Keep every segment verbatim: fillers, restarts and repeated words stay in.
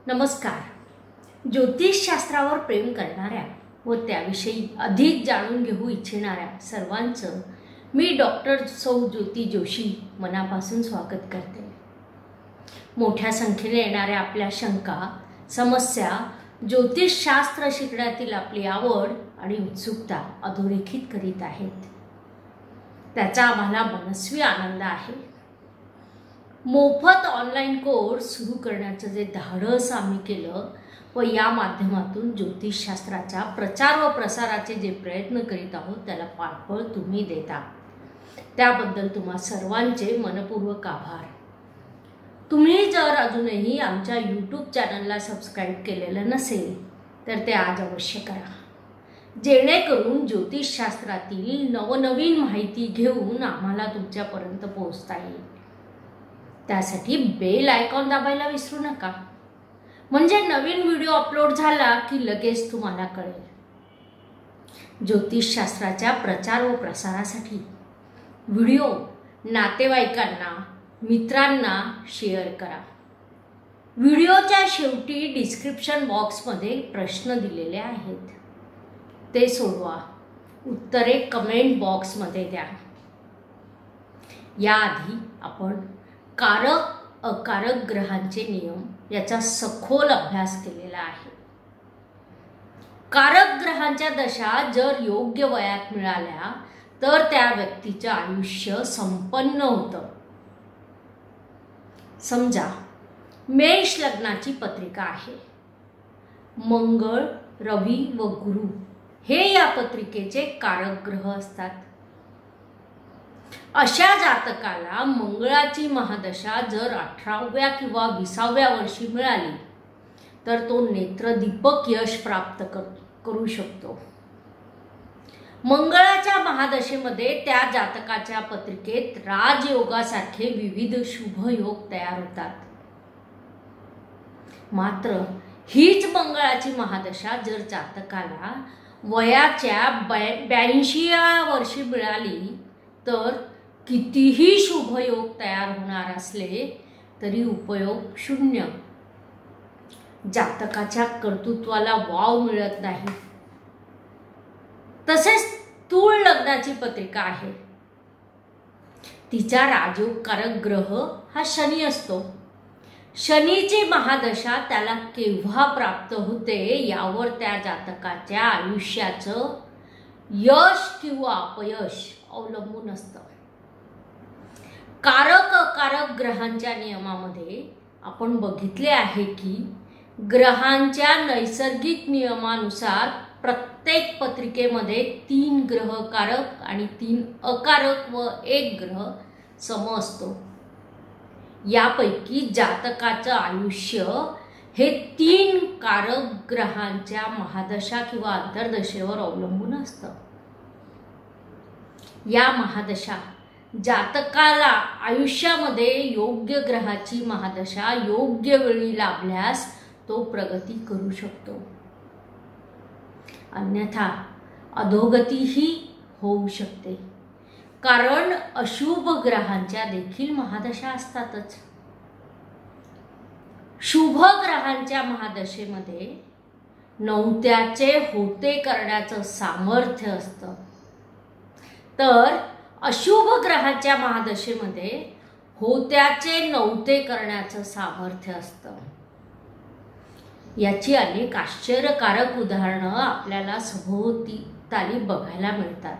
नमस्कार. ज्योतिषशास्त्रावर प्रेम करणाऱ्या व त्याविषयी अधिक जाणून घेऊ इच्छिणाऱ्या सर्वांचं मी डॉक्टर सौ ज्योती जोशी मनापासून स्वागत करते. मोठ्या संख्येने येणाऱ्या आपल्या शंका, समस्या, ज्योतिषशास्त्र शिकण्यातील आपली आवड आणि उत्सुकता अधोरेखित करीत आहेत. त्याचा आम्हाला मनस्वी आनंद आहे. मोफत ऑनलाईन कोर्स सुरू करण्याचं जे धाडस आम्ही केलं व या माध्यमातून ज्योतिषशास्त्राच्या प्रचार व प्रसाराचे जे प्रयत्न करीत आहोत त्याला पाठबळ तुम्ही देता, त्याबद्दल तुम्हा सर्वांचे मनपूर्वक आभार. तुम्ही जर अजूनही आमच्या यूट्यूब चॅनलला सबस्क्राईब केलेलं नसेल तर ते आज अवश्य करा, जेणेकरून ज्योतिषशास्त्रातील नवनवीन माहिती घेऊन आम्हाला तुमच्यापर्यंत पोहोचता येईल. त्यासाठी बेल आयकॉन दाबायला विसरू नका, म्हणजे नवीन व्हिडिओ अपलोड झाला की लगेच तुम्हाला कळेल. ज्योतिषशास्त्राच्या प्रचार व प्रसारासाठी व्हिडिओ नातेवाईकांना, मित्रांना शेअर करा. व्हिडिओच्या शेवटी डिस्क्रिप्शन बॉक्समध्ये प्रश्न दिलेले आहेत, ते सोडवा. उत्तरे कमेंट बॉक्समध्ये द्या. याआधी आपण कारक अकारक ग्रहांचे नियम याचा सखोल अभ्यास केलेला आहे. कारक ग्रहांच्या दशा जर योग्य वयात मिळाल्या तर त्या व्यक्तीचे आयुष्य संपन्न होतं. समजा मेष लग्नाची पत्रिका आहे. मंगळ, रवी व गुरु हे या पत्रिकेचे कारक ग्रह असतात. अशा जातकाला मंगळाची महादशा जर अठराव्या किंवा विसाव्या वर्षी मिळाली तर तो नेत्रदीपक यश प्राप्त करू शकतो. मंगळाच्या महादशेमध्ये त्या जातकाच्या पत्रिकेत राजयोगासारखे विविध शुभयोग तयार होतात. मात्र हीच मंगळाची महादशा जर जातकाला वयाच्या ब्याऐंशीव्या वर्षी मिळाली तर कितीही शुभयोग तयार होणार असले तरी उपयोग शून्य. जातकाच्या कर्तृत्वाला वाव मिळत नाही. तसेच तूळ लग्नाची पत्रिका आहे. तिचा राजयोगकारक ग्रह हा शनी असतो. शनीची महादशा त्याला केव्हा प्राप्त होते यावर त्या जातकाच्या आयुष्याचं यश किंवा अपयश अवलंबून असतं. कारक अकारक ग्रहांच्या नियमामध्ये आपण बघितले आहे की ग्रहांच्या नैसर्गिक नियमानुसार प्रत्येक पत्रिकेमध्ये तीन ग्रह कारक आणि तीन अकारक व एक ग्रह सम असतो. यापैकी जातकाचं आयुष्य हे तीन कारक ग्रहांच्या महादशा किंवा अंतर्दशेवर अवलंबून असतं. या महादशा जातकाला आयुष्यामध्ये योग्य ग्रहाची महादशा योग्य वेळी लाभल्यास तो प्रगती करू शकतो, अन्यथा अधोगतीही होऊ शकते. कारण अशुभ ग्रहांच्या देखील महादशा असतातच. शुभ ग्रहांच्या महादशेमध्ये नवत्याचे होते करण्याचं सामर्थ्य असतं, तर अशुभ ग्रहाच्या महादशेमध्ये होत्याचे नवते करण्याचं सामर्थ्य असतं. याची अनेक आश्चर्यकारक उदाहरणं आपल्याला सभोवताली बघायला मिळतात.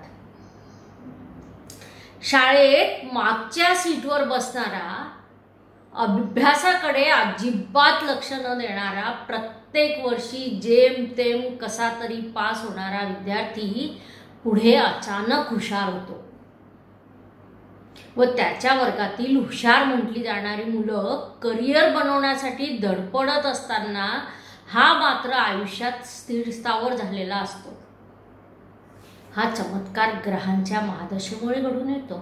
शाळेत मागच्या सीटवर बसणारा, अभ्यासाकडे अजिबात लक्ष न देणारा, प्रत्येक वर्षी जेमतेम कसा तरी पास होणारा विद्यार्थी पुढे अचानक हुशार होतो व त्याच्या वर्गातील हुशार म्हटली जाणारी मुलं करिअर बनवण्यासाठी धडपडत असताना हा मात्र आयुष्यात स्थिरस्थावर झालेला असतो. हा चमत्कार ग्रहांच्या महादशेमुळे घडून येतो.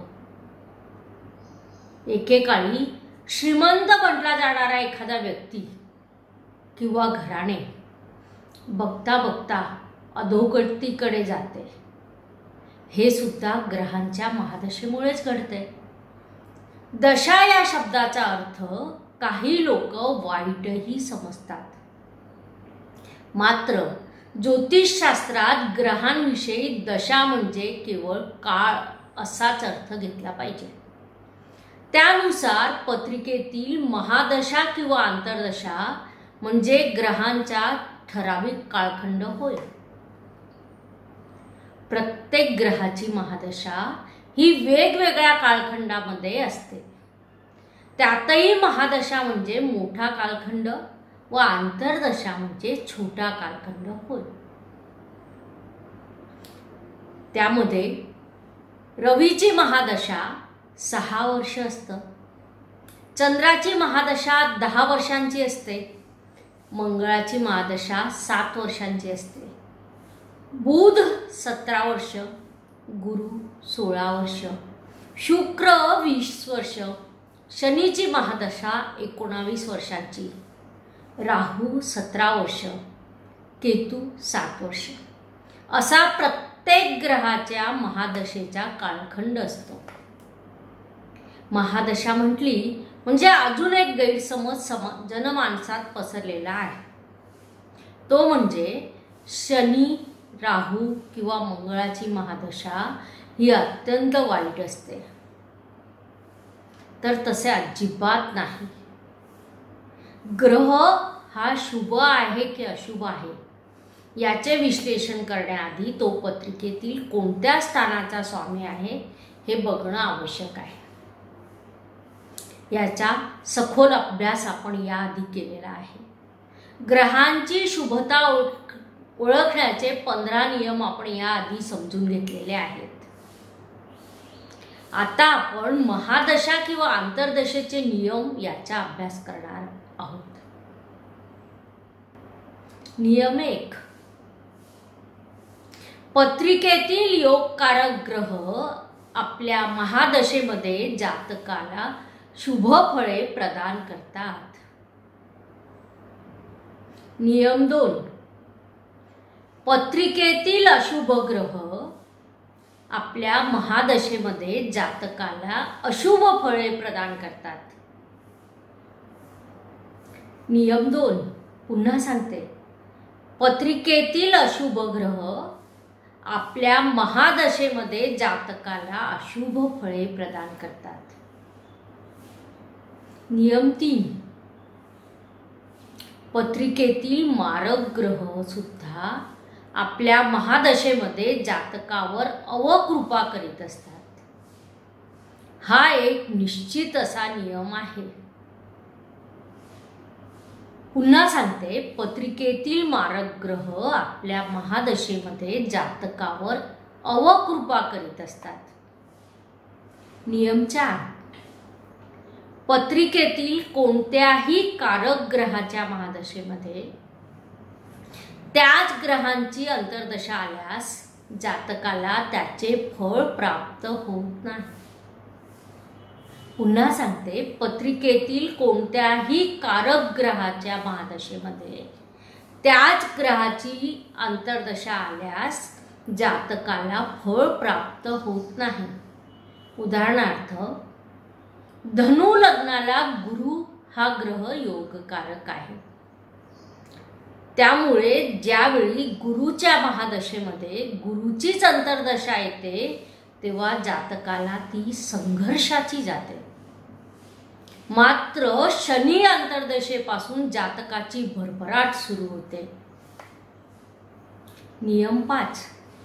एकेकाळी श्रीमंत म्हटला जाणारा एखादा व्यक्ती किंवा घराणे बघता बघता अधोगतीकडे जाते. हे सुद्धा ग्रहांच्या महादशेमुळेच घडते. दशा या शब्दाचा अर्थ काही लोक वाईटही समजतात. मात्र ज्योतिषशास्त्रात ग्रहांविषयी दशा म्हणजे केवळ काळ असाच अर्थ घेतला पाहिजे. त्यानुसार पत्रिकेतील महादशा किंवा आंतरदशा म्हणजे ग्रहांचा ठराविक कालखंड होय. प्रत्येक ग्रहाची महादशा ही वेगवेगळ्या कालखंडामध्ये असते. त्यातही महादशा म्हणजे मोठा कालखंड व आंतरदशा म्हणजे छोटा कालखंड होय. त्यामध्ये रवीची महादशा सहा वर्ष असतं, चंद्राची महादशा दहा वर्षांची असते, मंगळाची महादशा सात वर्षांची असते, बुध सतरा वर्ष, गुरु सोळा वर्ष, शुक्र वीस वर्ष, शनीची महादशा एकोणावीस वर्षांची, राहू सतरा वर्ष, केतू सात वर्ष असा प्रत्येक ग्रहाच्या महादशेचा कालखंड असतो. महादशा म्हटली म्हणजे अजून एक गैरसमज सम जनमानसात पसरलेला आहे. तो म्हणजे शनी, राहू किंवा मंगळाची महादशा ही अत्यंत वाईट असते. तर तसे अजिबात नाही. ग्रह हा शुभ आहे की अशुभ आहे याचे विश्लेषण करण्याआधी तो पत्रिकेतील कोणत्या स्थानाचा स्वामी आहे हे बघणं आवश्यक आहे. याचा सखोल अभ्यास आपण याआधी केलेला आहे. ग्रहांची शुभता ओळख ओळखण्याचे पंधरा नियम आपण याआधी समजून घेतलेले आहेत. आता आपण महादशा किंवा आंतरदशेचे नियम याचा अभ्यास करणार आहोत. नियम एक. पत्रिकेतील योगकारक ग्रह आपल्या महादशेमध्ये जातकाला शुभ फळे प्रदान करतात. नियम दोन. पत्रिकेतील अशुभ ग्रह आपल्या महादशेमध्ये जातकाला अशुभ फळे प्रदान करतात. नियम दोन. पुन्हा सांगते. पत्रिकेतील अशुभ ग्रह आपल्या महादशेमध्ये जातकाला अशुभ फळे प्रदान करतात. नियम तीन. पत्रिकेतील मारक ग्रह सुद्धा आपल्या महादशेमध्ये जातकावर अवकृपा करीत असतात. हा एक निश्चित असा नियम आहे. पुन्हा सांगते. पत्रिकेतील मारक ग्रह आपल्या महादशेमध्ये जातकावर अवकृपा करीत असतात. नियम चार. पत्रिकेतील कोणत्याही कारक ग्रहाच्या महादशेमध्ये त्याच ग्रहांची अंतर्दशा आल्यास जातकाला त्याचे फळ प्राप्त होत नाही. पुन्हा सांगते. पत्रिकेतील कोणत्याही कारक ग्रहाच्या महादशेमध्ये त्याच ग्रहाची अंतर्दशा आल्यास जातकाला फळ प्राप्त होत नाही. उदाहरणार्थ, धनु लग्नाला गुरु हा ग्रह योगकारक आहे. त्यामुळे ज्यावेळी गुरुच्या महादशेमध्ये गुरुचीच अंतर्दशा येते तेव्हा जातकाला ती संघर्षाची जाते. मात्र शनी अंतर्दशेपासून जातकाची भरभराट सुरू होते. नियम पाच.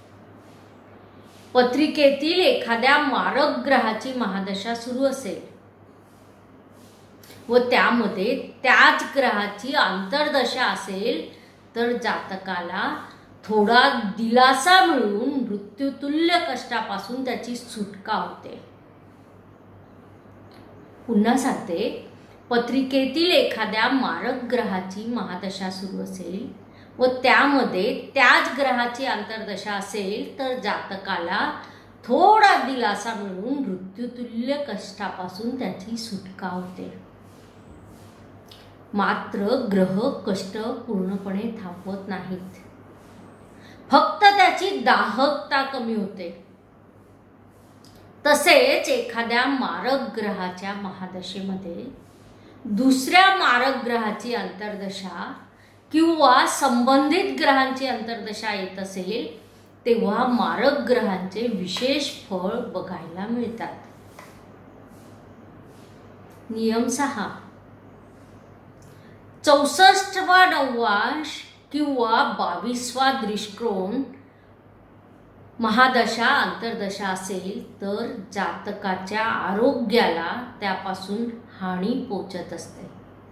पत्रिकेतील एखाद्या मारक ग्रहाची महादशा सुरू असेल व त्यामध्ये त्याच ग्रहाची अंतर्दशा असेल तर जातकाला थोडा दिलासा मिळून मृत्यूतुल्य कष्टापासून त्याची सुटका होते. पुन्हा सांगते. पत्रिकेतील एखाद्या मारक ग्रहाची महादशा सुरू असेल व त्यामध्ये त्याच ग्रहाची अंतर्दशा असेल तर जातकाला थोडा दिलासा मिळून मृत्यूतुल्य कष्टापासून त्याची सुटका होते. मात्र ग्रह कष्ट पूर्णपणे थांबवत नाहीत. फक्त त्याची दाहकता कमी होते. तसेच एखाद्या मारक ग्रहाच्या महादशेमध्ये दुसऱ्या मारक ग्रहाची अंतर्दशा किंवा संबंधित ग्रहांची अंतर्दशा येत असेल तेव्हा मारक ग्रहांचे विशेष फळ बघायला मिळतात. नियम सहा. चौसष्टवा नववांश किंवा बावीसवा दृष्टिकोन महादशा अंतर्दशा असेल तर जातकाच्या आरोग्याला त्यापासून हानी पोचत असते.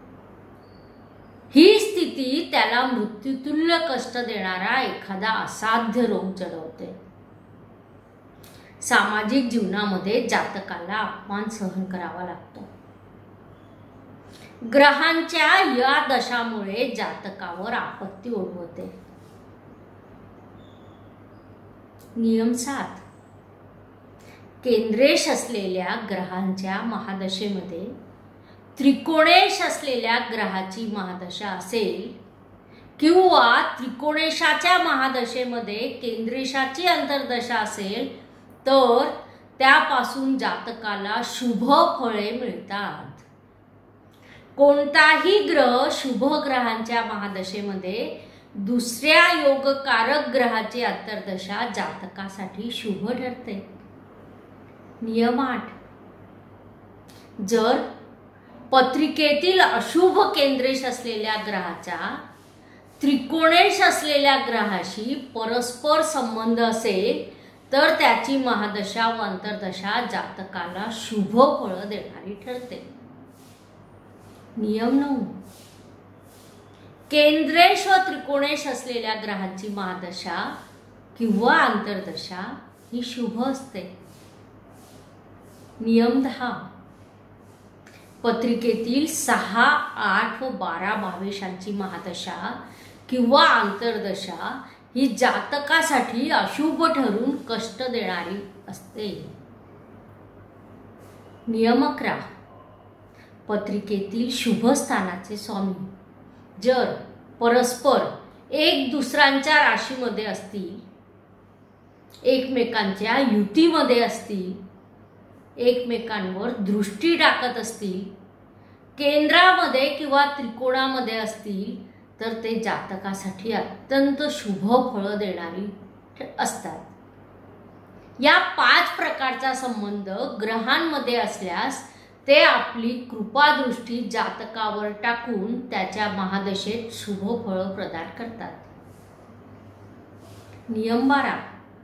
ही स्थिती त्याला मृत्यूतुल्य कष्ट देणारा एखादा असाध्य रोग जडवते. सामाजिक जीवनामध्ये जातकाला अपमान सहन करावा लागतो. ग्रहांच्या या दशामुळे जातकावर आपत्ती ओढवते. नियम सात. केंद्रेश असलेल्या ग्रहांच्या महादशेमध्ये त्रिकोणेश असलेल्या ग्रहाची महादशा असेल किंवा त्रिकोणेशाच्या महादशेमध्ये केंद्रेशाची अंतर्दशा असेल तर त्यापासून जातकाला शुभ फळे मिळतात. कोणताही ग्रह शुभ ग्रहांच्या महादशेमध्ये दुसऱ्या योगकारक ग्रहाची अंतर्दशा जातकासाठी शुभ ठरते. नियम आठ. जर पत्रिकेतील अशुभ केंद्रेश असलेल्या ग्रहाचा त्रिकोणेश असलेल्या ग्रहाशी परस्पर संबंध असेल तर त्याची महादशा व अंतर्दशा जातकाला शुभ फळ देणारी ठरते. नियम नऊ. केंद्रेश व त्रिकोणेश असलेल्या ग्रहांची महादशा किंवा अंतर्दशा ही शुभ असते. नियम दहा. पत्रिकेतील सहा, आठ व बारा भावेशांची महादशा किंवा अंतर्दशा ही जातकासाठी अशुभ ठरून कष्ट देणारी असते. नियम अकरा. पत्रिकेतील शुभ स्थानाचे स्वामी जर परस्पर एक दुसऱ्यांच्या राशीमध्ये असतील, एकमेकांच्या युतीमध्ये असतील, एकमेकांवर दृष्टी टाकत असतील, केंद्रामध्ये किंवा त्रिकोणामध्ये असतील तर ते जातकासाठी अत्यंत शुभ फळ देणारी असतात. या पाच प्रकारचा संबंध ग्रहांमध्ये असल्यास ते आपली कृपादृष्टी जातकावर टाकून त्याच्या महादशेत शुभ फळ प्रदान करतात. नियम बारा.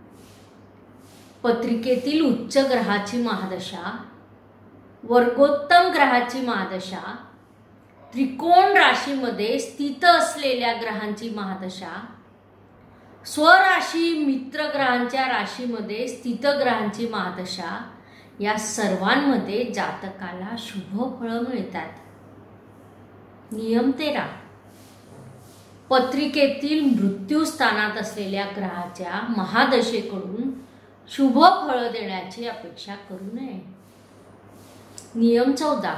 पत्रिकेतील उच्च ग्रहाची महादशा, वर्गोत्तम ग्रहाची महादशा, त्रिकोण राशीमध्ये स्थित असलेल्या ग्रहांची महादशा, स्वराशी मित्र ग्रहांच्या राशीमध्ये स्थित ग्रहांची महादशा या सर्वांमध्ये जातकाला शुभ फळं मिळतात. नियम तेरा. पत्रिकेतील मृत्यू स्थानात असलेल्या ग्रहाच्या महादशेकडून शुभ फळं देण्याची अपेक्षा करू नये. नियम चौदा.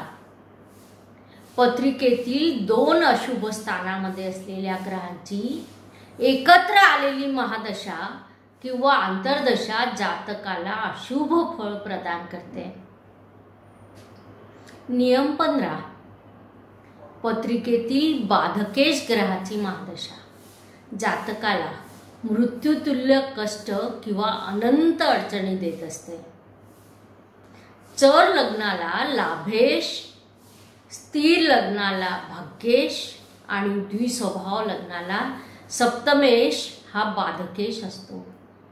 पत्रिकेतील दोन अशुभ स्थानामध्ये असलेल्या ग्रहांची एकत्र आलेली महादशा किंवा अंतर्दशा जातकाला अशुभ फळ प्रदान करते. नियम पंधरा. पत्रिकेतील बाधकेश ग्रहाची महादशा जातकाला मृत्यूतुल्य कष्ट किंवा अनंत अडचणी देत असते. चर लग्नाला लाभेश, स्थिर लग्नाला भाग्येश आणि द्विस्वभाव लग्नाला सप्तमेश हा बाधकेश असतो.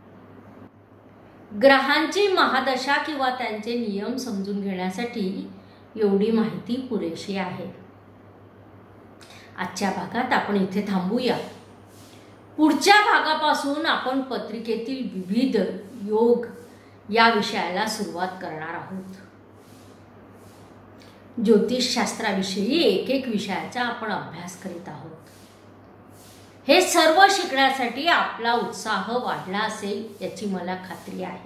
ग्रहांची महादशा किंवा त्यांचे नियम समजून घेण्यासाठी एवढी माहिती पुरेशी आहे. आजच्या भागात आपण इथे थांबूया. पुढच्या भागापासून आपण पत्रिकेतील विविध योग या विषयाला सुरुवात करणार आहोत. ज्योतिषशास्त्राविषयी एक एक विषयाचा आपण अभ्यास करीत आहोत. हे सर्व शिकण्यासाठी आपला उत्साह वाढला असेल याची मला खात्री आहे.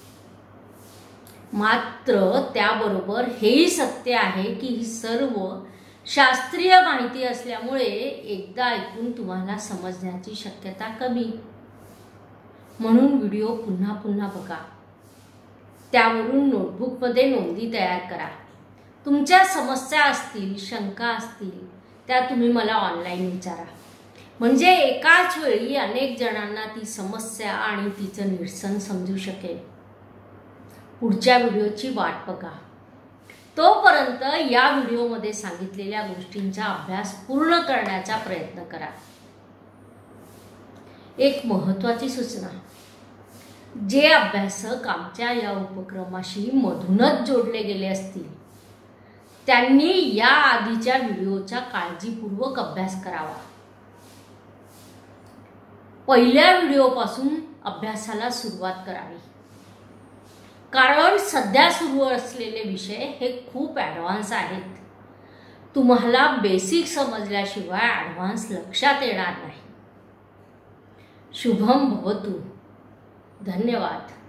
मात्र त्याबरोबर हेही सत्य आहे की ही सर्व शास्त्रीय माहिती असल्यामुळे एकदा ऐकून तुम्हाला समजण्याची शक्यता कमी. म्हणून व्हिडिओ पुन्हा पुन्हा बघा. त्यावरून नोटबुकमध्ये नोंदी तयार करा. तुमच्या समस्या असतील, शंका असतील, त्या तुम्ही मला ऑनलाईन विचारा. म्हणजे एकाच वेळी अनेक जणांना ती समस्या आणि तिचं निरसन समजू शकेल. पुढच्या व्हिडिओची वाट बघा. तोपर्यंत या व्हिडिओमध्ये सांगितलेल्या गोष्टींचा अभ्यास पूर्ण करण्याचा प्रयत्न करा. एक महत्त्वाची सूचना, जे अभ्यासक आमच्या या उपक्रमाशी मधूनच जोडले गेले असतील त्यांनी या आधीच्या व्हिडिओचा काळजीपूर्वक अभ्यास करावा. पहिल्या व्हिडिओपासून अभ्यासाला सुरुवात करावी, कारण सध्या सुरू असलेले विषय हे खूप ॲडव्हान्स आहेत. तुम्हाला बेसिक समजल्याशिवाय ॲडव्हान्स लक्षात येणार नाही. शुभम भवतु. धन्यवाद.